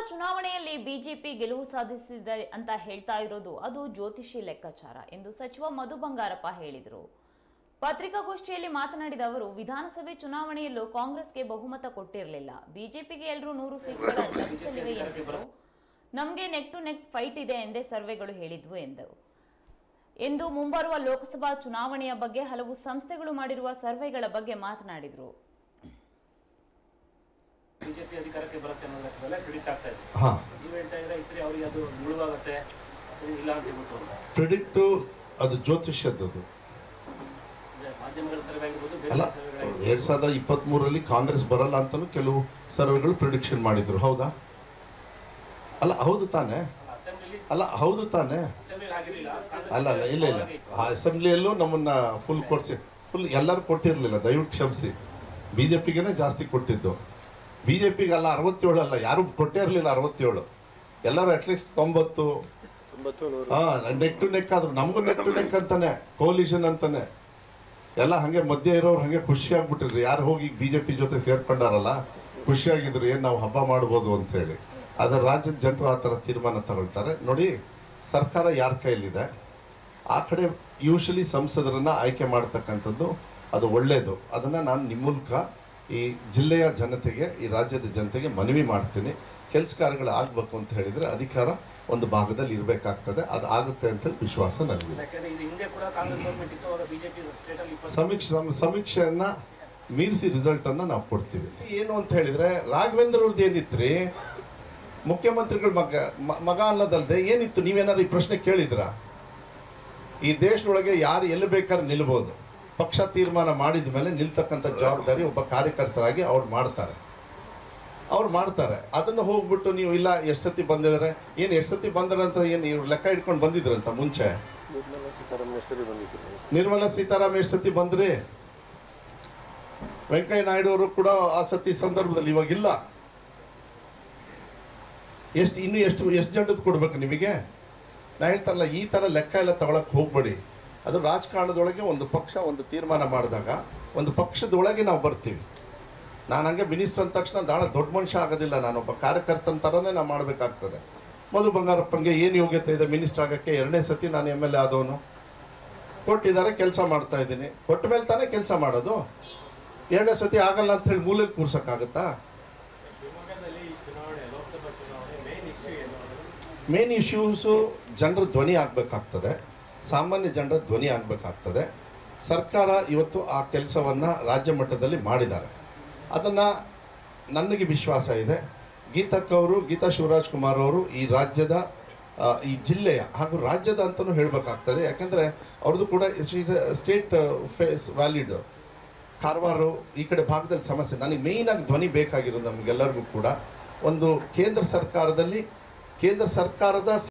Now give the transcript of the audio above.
ಚುನಾವಣೆಯಲ್ಲಿ ಬಿಜೆಪಿ ಗೆಲುವು ಸಾಧಿಸಿದೆ ಅಂತ ಹೇಳ್ತಾ ಇರೋದು ಅದು ಜ್ಯೋತಿಷಿ ಲೆಕ್ಕಾಚಾರ ಎಂದು ಸಚಿವ ಮಧು ಬಂಗಾರಪ್ಪ ಹೇಳಿದರು. ಪತ್ರಿಕಾಗೋಷ್ಠಿಯಲ್ಲಿ ಮಾತನಾಡಿದ ಅವರು, ವಿಧಾನಸಭೆ ಚುನಾವಣೆಯಲ್ಲೂ ಕಾಂಗ್ರೆಸ್ಗೆ ಬಹುಮತ ಕೊಟ್ಟಿರಲಿಲ್ಲ. ಬಿಜೆಪಿಗೆ ಎಲ್ಲರೂ 100 ಸೀಟುಗಳ ಲಭಿಸಲಿವೆ ಎಂದರು. ನಮಗೆ ನೆಕ್ ಟು ನೆಕ್ ಫೈಟ್ ಇದೆ ಎಂದೇ ಸರ್ವೆಗಳು ಹೇಳಿದ್ವು ಎಂದು ಮುಂಬರುವ ಲೋಕಸಭಾ ಚುನಾವಣೆಯ ಬಗ್ಗೆ ಹಲವು ಸಂಸ್ಥೆಗಳು ಮಾಡಿರುವ ಸರ್ವೆಗಳ ಬಗ್ಗೆ ಮಾತನಾಡಿದರು. ಬಿಜೆಪಿ ಅಧಿಕಾರಕ್ಕೆ ಬರುತ್ತೆ ಅನ್ನೋದಕ್ಕೆ ಪ್ರಿಡಿಕ್ಟ್ ಆಗ್ತಾ ಇದೆ. ಈ ಹೇಳ್ತಾ ಇದ್ರೆ ಈ ಸರಿ ಅವರಿಗೆ ಅದು ಮುಳುವಾಗುತ್ತೆ, ಸರಿ ಇಲ್ಲ ಅಂತ ಹೇಳ್ಬಿಟ್ಟು ಅಂತ ಪ್ರಿಡಿಕ್ಟ್ ಅದು ಜ್ಯೋತಿಷ್ಯದ್ದು. ಮಾಧ್ಯಮಗಳ ಸರ್ವೆ ಆಗಿರ್ಬೋದು, ಅಲ್ಲ 2023ರಲ್ಲಿ ಕಾಂಗ್ರೆಸ್ ಬರಲ್ಲ ಅಂತಾನು ಕೆಲವು ಸರ್ವೆಗಳು ಪ್ರಿಡಿಕ್ಷನ್ ಮಾಡಿದ್ರು. ಹೌದಾ? ಅಲ್ಲ ಹೌದು ತಾನೆ? ಅಲ್ಲ ಹೌದು ತಾನೆ? ಅಲ್ಲ ಅಲ್ಲ ಇಲ್ಲ ಇಲ್ಲ ಅಸೆಂಬ್ಲಿಯಲ್ಲೂ ನಮ್ಮನ್ನ ಫುಲ್ ಎಲ್ಲರೂ ಕೊಟ್ಟಿರಲಿಲ್ಲ. ದಯವಿಟ್ಟು ಕ್ಷಮಿಸಿ. ಬಿಜೆಪಿಗೆ ಜಾಸ್ತಿ ಕೊಟ್ಟಿದ್ದು. ಬಿಜೆಪಿಗೆ ಅಲ್ಲ 67 ಅಲ್ಲ, ಯಾರು ಕೊಟ್ಟೇ ಇರಲಿಲ್ಲ 67. ಎಲ್ಲರೂ ಅಟ್ಲೀಸ್ಟ್ 90 ನೆಕ್ ಟು ನೆಕ್ ಆದ್ರು. ನಮಗೂ ನೆಕ್ ಟು ನೆಕ್ ಅಂತಾನೆ, ಕೋಲಿಷನ್ ಅಂತಾನೆ ಎಲ್ಲ ಹಂಗೆ ಮಧ್ಯೆ ಇರೋರು ಹಂಗೆ ಖುಷಿಯಾಗ್ಬಿಟ್ಟಿದ್ರು. ಯಾರು ಹೋಗಿ ಬಿಜೆಪಿ ಜೊತೆ ಸೇರ್ಕೊಂಡಾರಲ್ಲ ಖುಷಿಯಾಗಿದ್ರು, ಏನು ನಾವು ಹಬ್ಬ ಮಾಡ್ಬೋದು ಅಂತ ಹೇಳಿ. ಆದರೆ ರಾಜ್ಯದ ಜನರು ಆ ಥರ ತೀರ್ಮಾನ ತಗೊಳ್ತಾರೆ. ನೋಡಿ, ಸರ್ಕಾರ ಯಾರ ಕೈಯಲ್ಲಿದೆ ಆ ಕಡೆ ಯೂಶಲಿ ಸಂಸದರನ್ನ ಆಯ್ಕೆ ಮಾಡ್ತಕ್ಕಂಥದ್ದು ಅದು ಒಳ್ಳೆಯದು. ಅದನ್ನು ನಾನು ನಿಮ್ಮ ಮೂಲಕ ಈ ಜಿಲ್ಲೆಯ ಜನತೆಗೆ, ಈ ರಾಜ್ಯದ ಜನತೆಗೆ ಮನವಿ ಮಾಡ್ತೀನಿ. ಕೆಲಸ ಕಾರ್ಯಗಳು ಆಗಬೇಕು ಅಂತ ಹೇಳಿದರೆ ಅಧಿಕಾರ ಒಂದು ಭಾಗದಲ್ಲಿ ಇರಬೇಕಾಗ್ತದೆ. ಅದು ಆಗುತ್ತೆ ಅಂತ ಹೇಳಿ ವಿಶ್ವಾಸ ನನಗಿದೆ. ಸಮೀಕ್ಷೆಯನ್ನು ಮೀರಿಸಿ ರಿಸಲ್ಟನ್ನು ನಾವು ಕೊಡ್ತೀವಿ. ಏನು ಅಂತ ಹೇಳಿದರೆ, ರಾಘವೇಂದ್ರ ಅವ್ರದ್ದು ಏನಿತ್ತು ರೀ, ಮುಖ್ಯಮಂತ್ರಿಗಳ ಮಗ ಅನ್ನೋದಲ್ಲದೆ ಏನಿತ್ತು? ನೀವೇನಾದ್ರು ಈ ಪ್ರಶ್ನೆ ಕೇಳಿದ್ರಾ? ಈ ದೇಶದೊಳಗೆ ಯಾರು ಎಲ್ಲಿ ಬೇಕಾದ್ರೆ ನಿಲ್ಬೋದು. ಪಕ್ಷ ತೀರ್ಮಾನ ಮಾಡಿದ ಮೇಲೆ ನಿಲ್ತಕ್ಕಂಥ ಜವಾಬ್ದಾರಿ ಒಬ್ಬ ಕಾರ್ಯಕರ್ತರಾಗಿ ಅವ್ರು ಮಾಡ್ತಾರೆ. ಅದನ್ನು ಹೋಗ್ಬಿಟ್ಟು ನೀವು ಇಲ್ಲ ಎಷ್ಟು ಸತಿ ಬಂದಿದ್ದಾರೆ, ಏನು ಎಷ್ಟು ಸತಿ ಬಂದ್ರಂತ ಏನು ಇವ್ರು ಲೆಕ್ಕ ಇಟ್ಕೊಂಡು ಬಂದಿದ್ರಂತ ಮುಂಚೆ? ನಿರ್ಮಲಾ ಸೀತಾರಾಮ್ ಎಷ್ಟು ಸತಿ ಬಂದ್ರಿ? ವೆಂಕಯ್ಯ ನಾಯ್ಡು ಅವರು ಕೂಡ ಆ ಸತಿ ಸಂದರ್ಭದಲ್ಲಿ ಇವಾಗಿಲ್ಲ. ಎಷ್ಟು ಜನದ್ದು ಕೊಡ್ಬೇಕು ನಿಮಗೆ? ನಾ ಹೇಳ್ತಾರಲ್ಲ, ಈ ಥರ ಲೆಕ್ಕ ಎಲ್ಲ ತಗೊಳಕ್ಕೆ ಹೋಗ್ಬೇಡಿ. ಅದು ರಾಜಕಾರಣದೊಳಗೆ ಒಂದು ಪಕ್ಷ ಒಂದು ತೀರ್ಮಾನ ಮಾಡಿದಾಗ ಒಂದು ಪಕ್ಷದೊಳಗೆ ನಾವು ಬರ್ತೀವಿ. ನಾನು ಹಂಗೆ ಮಿನಿಸ್ಟರ್ ಅಂದ ತಕ್ಷಣ ನಾಳೆ ದೊಡ್ಡ ಮನುಷ್ಯ ಆಗೋದಿಲ್ಲ. ನಾನೊಬ್ಬ ಕಾರ್ಯಕರ್ತನ ಥರನೇ ನಾವು ಮಾಡಬೇಕಾಗ್ತದೆ. ಮಧು ಬಂಗಾರಪ್ಪಂಗೆ ಏನು ಯೋಗ್ಯತೆ ಇದೆ ಮಿನಿಸ್ಟರ್ ಆಗೋಕ್ಕೆ? 2ನೇ ಸತಿ ನಾನು MLA ಆದವನು. ಕೊಟ್ಟಿದ್ದಾರೆ, ಕೆಲಸ ಮಾಡ್ತಾ ಇದ್ದೀನಿ. ಕೊಟ್ಟ ಮೇಲೆ ತಾನೇ ಕೆಲಸ ಮಾಡೋದು. 2ನೇ ಸತಿ ಆಗಲ್ಲ ಅಂತ ಹೇಳಿ ಮೂಲೆಯಲ್ಲಿ ಕೂರ್ಸೋಕ್ಕಾಗತ್ತಾ? ಮೇನ್ ಇಶ್ಯೂಸು ಜನರ ಧ್ವನಿ ಆಗಬೇಕಾಗ್ತದೆ, ಸಾಮಾನ್ಯ ಜನರ ಧ್ವನಿ ಆಗಬೇಕಾಗ್ತದೆ. ಸರ್ಕಾರ ಇವತ್ತು ಆ ಕೆಲಸವನ್ನು ರಾಜ್ಯ ಮಟ್ಟದಲ್ಲಿ ಮಾಡಿದ್ದಾರೆ. ಅದನ್ನು ನನಗೆ ವಿಶ್ವಾಸ ಇದೆ. ಗೀತಾ ಶಿವರಾಜ್ ಕುಮಾರ್ ಅವರು ಈ ರಾಜ್ಯದ, ಈ ಜಿಲ್ಲೆಯ ಹಾಗೂ ರಾಜ್ಯದ ಅಂತಲೂ ಹೇಳಬೇಕಾಗ್ತದೆ. ಯಾಕೆಂದರೆ ಅವ್ರದ್ದು ಕೂಡ ಸ್ಟೇಟ್ ಫೇಸ್ ವ್ಯಾಲಿಡ್. ಕಾರವಾರ ಈ ಕಡೆ ಭಾಗದಲ್ಲಿ ಸಮಸ್ಯೆ. ನನಗೆ ಮೇಯ್ನಾಗಿ ಧ್ವನಿ ಬೇಕಾಗಿರೋದು ನಮಗೆಲ್ಲರಿಗೂ ಕೂಡ ಒಂದು ಕೇಂದ್ರ ಸರ್ಕಾರದ